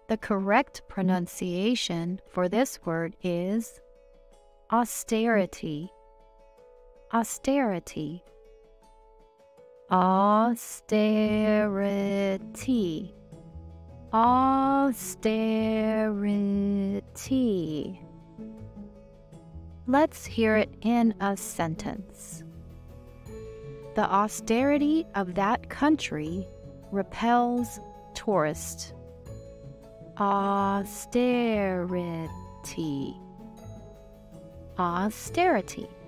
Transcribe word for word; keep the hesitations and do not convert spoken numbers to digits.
The correct pronunciation for this word is austerity. Austerity. Austerity. Austerity. Let's hear it in a sentence. The austerity of that country repels tourists. Austerity. Austerity.